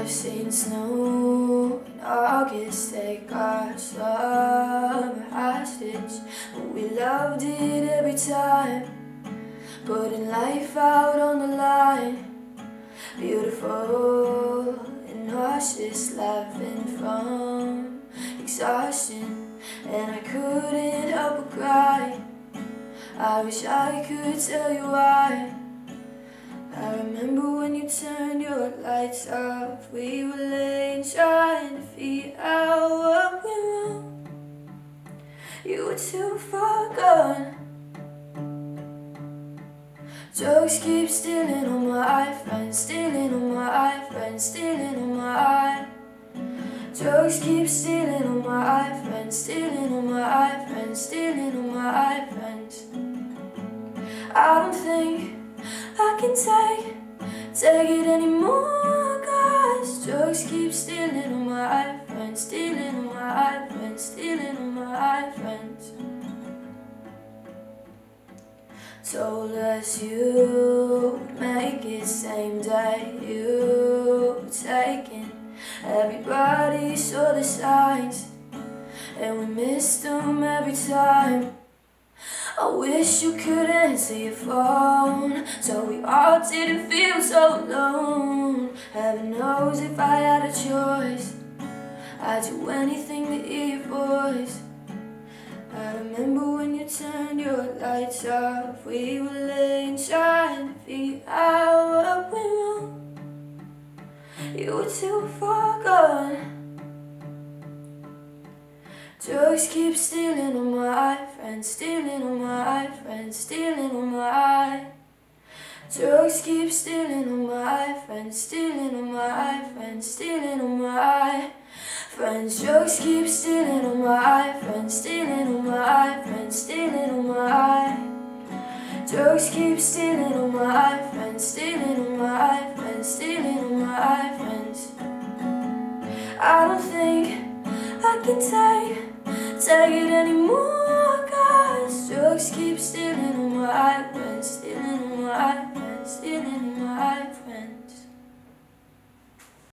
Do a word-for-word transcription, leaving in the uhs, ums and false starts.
I've seen snow in August take our summer hostage, but we loved it every time, putting life out on the line. Beautiful and nauseous, laughing from exhaustion, and I couldn't help but cry. I wish I could tell you why. I remember when you turned your lights off. We were laying trying to figure out what went wrong. You were too far gone. Drugs keep stealing on my friends, stealing on my friends, stealing on my. Drugs keep stealing on my friends, stealing on my friends, stealing on my friends. I don't think I can take, take it anymore, 'cause drugs keep stealing on my friends, stealing on my friends, stealing on my friends. Told us you would make it same day you were taken. Everybody saw the signs, and we missed them every time. I wish you could answer your phone, so we all didn't feel so alone. Heaven knows if I had a choice, I'd do anything to hear your voice. I remember when you turned your lights off. We were laying trying to figure out what went wrong. You were too far gone. Drugs keep stealing on my friends, stealing on my friends, stealing on my. Drugs keep stealing on my friends, stealing on my friends, stealing on my friends. Drugs keep stealing on my friends, stealing on my friends, stealing on my. Drugs keep stealing on my friends, stealing on my friends, stealing on my friends. I don't think I can take, take it anymore, 'cause drugs keep stealing on my friends, stealing on my friends, stealing on my friends.